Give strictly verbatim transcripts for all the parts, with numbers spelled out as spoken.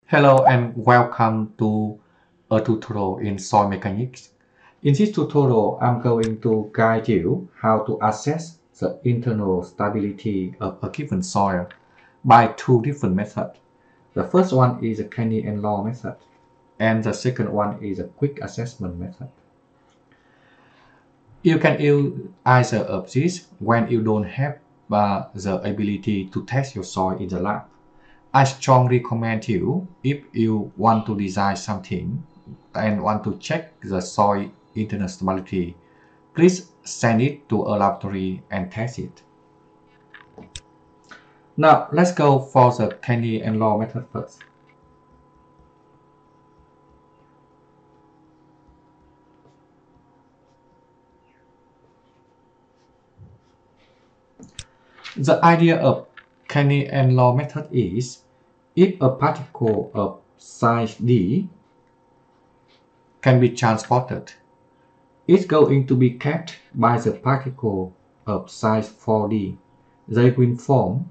Hello and welcome to a tutorial in soil mechanics. In this tutorial, I'm going to guide you how to assess the internal stability of a given soil by two different methods. The first one is the Kenny and Law method, and the second one is a quick assessment method. You can use either of these when you don't have uh, the ability to test your soil in the lab. I strongly recommend you, if you want to design something and want to check the soil internal stability, please send it to a laboratory and test it. Now let's go for the Kenny and Law method first. The idea of Kenny and Law method is, if a particle of size d can be transported, it's going to be kept by the particle of size four d. They will form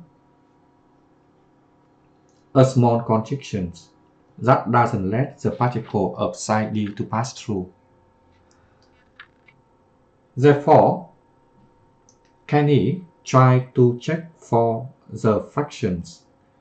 a small contraction that doesn't let the particle of size d to pass through. Therefore, Kenny tried to check for the fractions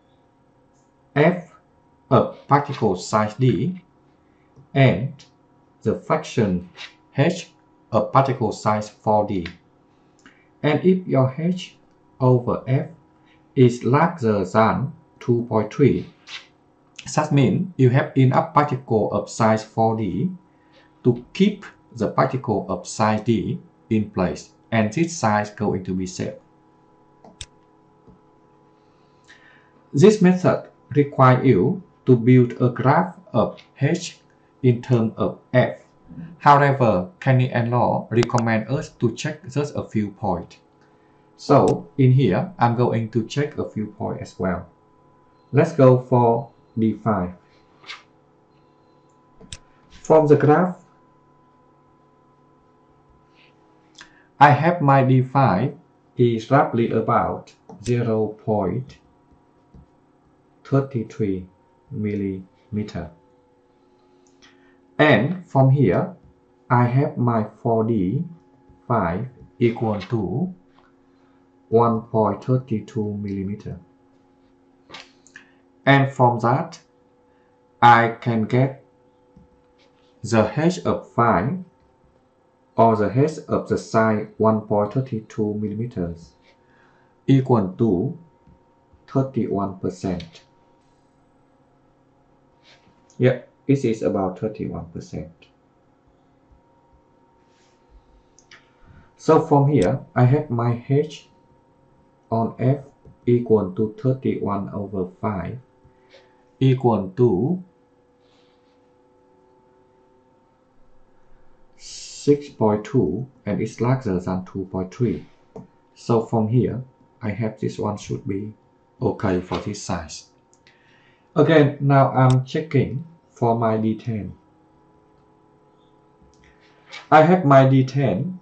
f of particle size d and the fraction h of particle size four d. And if your h over f is larger than two point three, that means you have enough particle of size four d to keep the particle of size d in place, and this size is going to be safe. This method requires you to build a graph of h in terms of f. However, Kenny and Law recommend us to check just a few points. So in here, I'm going to check a few points as well. Let's go for D five. From the graph, I have my D five is roughly about zero point three three millimeter. And from here, I have my four D five equal to one point three two millimeter. And from that, I can get the h of five or the h of the size one point three two millimeters equal to thirty-one percent. Yeah, this is about thirty-one percent. So from here, I have my h on f equal to thirty-one over five equal to six point two, and it's larger than two point three. So from here, I have this one should be okay for this size. Again, now I'm checking for my D ten. I have my D ten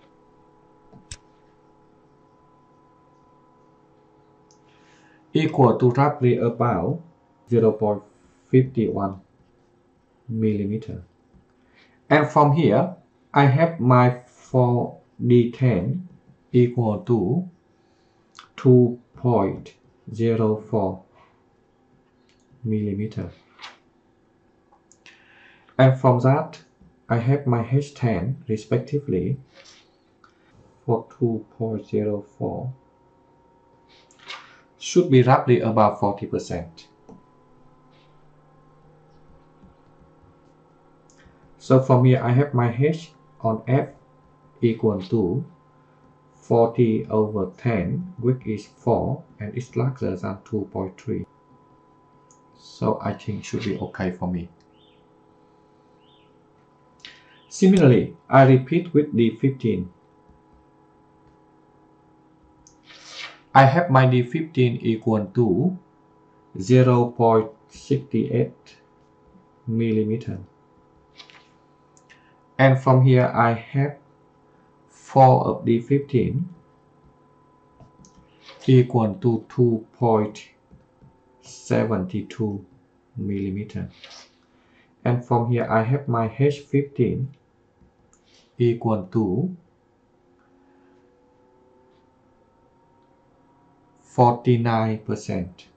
equal to roughly about zero point five one millimeter. And from here, I have my four D ten equal to two point zero four millimeter. And from that, I have my H ten respectively for two point zero four. Should be roughly about forty percent. So from here, I have my H on F equal to forty over ten, which is four, and it's larger than two point three. So I think should be okay for me. Similarly, I repeat with D fifteen. I have my D fifteen equal to zero point six eight millimeter. And from here, I have four of D fifteen equal to two point seven two millimeter. And from here I have my H fifteen equal to forty-nine percent.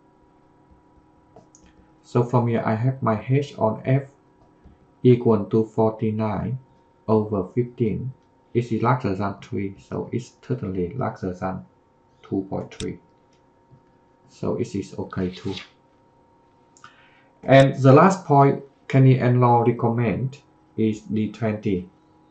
So from here I have my H on F equal to forty-nine over fifteen. It is larger than three, so it's certainly larger than two point three. So it is okay too. And the last point Kenny and Law recommend is D twenty.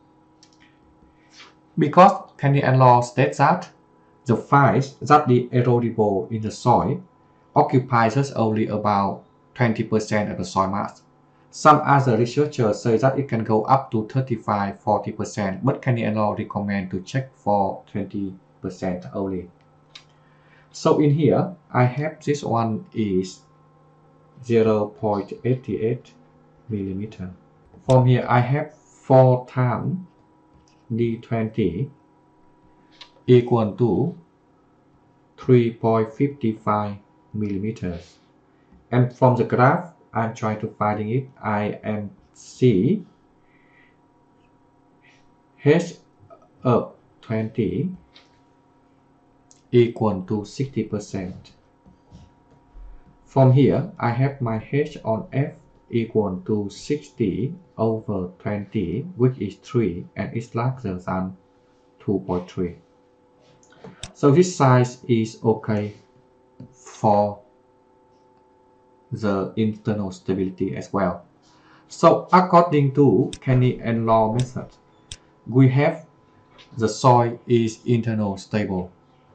Because Kenny and Law states that the files that the erodible in the soil occupies only about twenty percent of the soil mass. Some other researchers say that it can go up to thirty-five to forty percent, but Kenny and Law recommend to check for twenty percent only. So in here, I have this one is zero point eight eight millimeter. From here, I have four times D twenty equal to three point five five millimeters. And from the graph, I'm trying to find it. I am see H of twenty equal to sixty percent. From here, I have my H on F equal to sixty over twenty, which is three, and it's larger than two point three. So this size is okay for the internal stability as well. So according to Kenny and Law method, we have the soil is internal stable.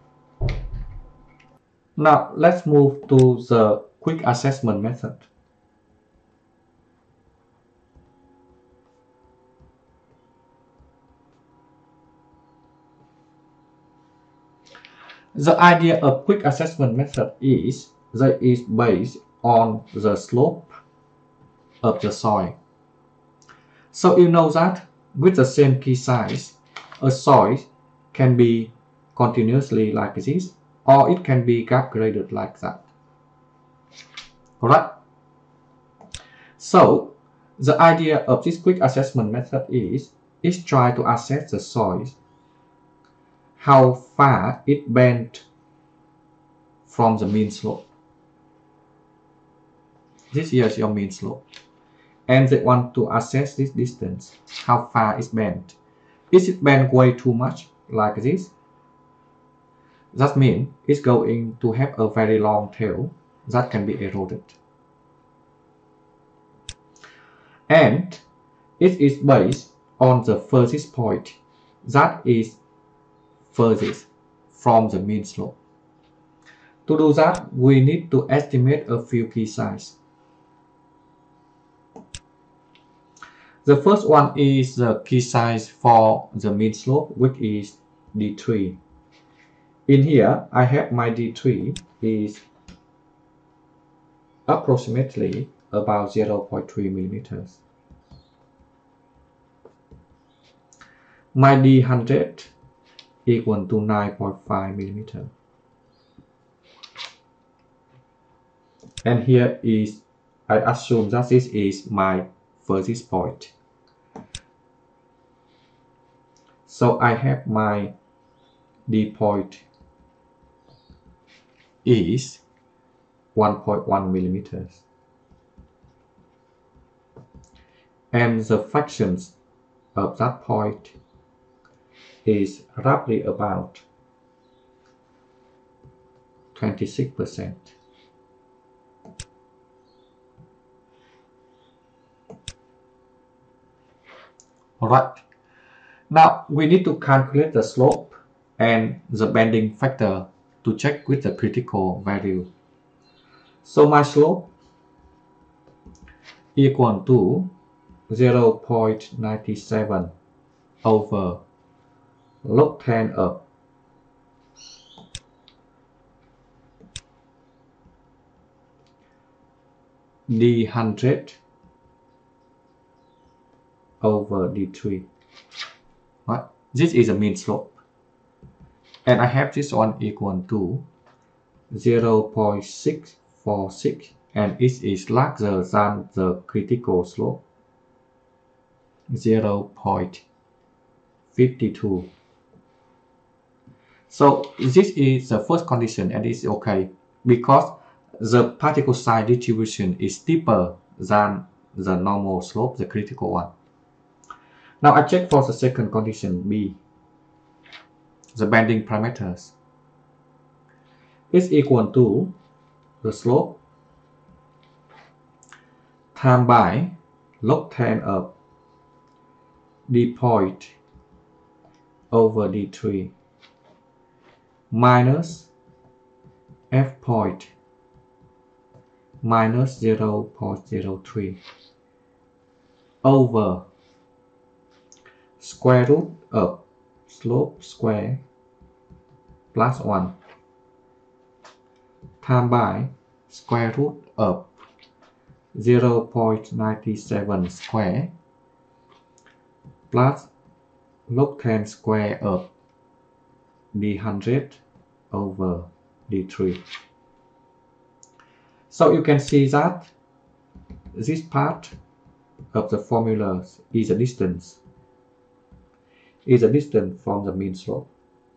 Now let's move to the quick assessment method. The idea of quick assessment method is that it is based on the slope of the soil. So you know that with the same key size, a soil can be continuously like this, or it can be gap graded like that. Correct? So the idea of this quick assessment method is is try to assess the soil, how far it bent from the mean slope. This here is your mean slope. And they want to assess this distance, how far it's bent. Is it bent way too much, like this? That means it's going to have a very long tail that can be eroded. And it is based on the furthest point that is furthest from the mean slope. To do that, we need to estimate a few key size. The first one is the key size for the mean slope, which is D three. In here, I have my D three is approximately about zero point three millimeters. My D one hundred equal to nine point five millimeters. And here is, I assume that this is my furthest point. So I have my D point is one point one millimeters. And the fractions of that point is roughly about twenty-six percent. Alright, now we need to calculate the slope and the bending factor to check with the critical value. So my slope equal to zero point nine seven over log ten of D one hundred over D three. Right? This is a mean slope. And I have this one equal to zero point six four six and it is larger than the critical slope, zero point five two. So this is the first condition, and it's okay because the particle size distribution is steeper than the normal slope, the critical one. Now I check for the second condition, B, the bending parameters. Is equal to the slope times by log ten of d point over d three minus f point minus zero point zero three over square root of slope square plus one times by square root of zero point nine seven square plus log ten square of d one hundred over d three. So you can see that this part of the formula is a distance, is a distance from the mean slope.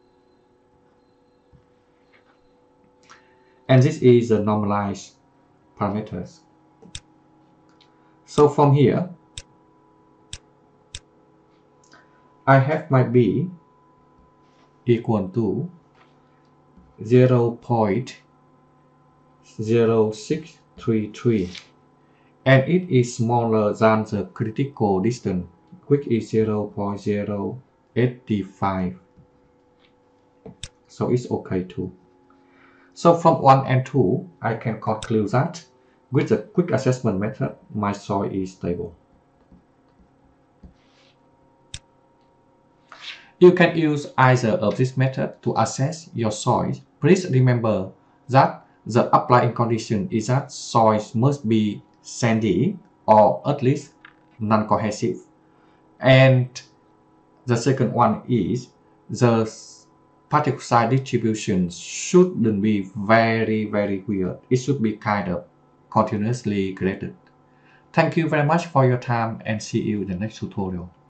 And this is the normalized parameters. So from here, I have my B equal to zero point zero six three three, and it is smaller than the critical distance, which is zero point zero eight five. So it's okay too. So from one and two, I can conclude that with the quick assessment method, my soil is stable. You can use either of this method to assess your soil. Please remember that the applying condition is that soils must be sandy or at least non-cohesive. And the second one is the particle size distribution shouldn't be very, very weird. It should be kind of continuously graded. Thank you very much for your time and see you in the next tutorial.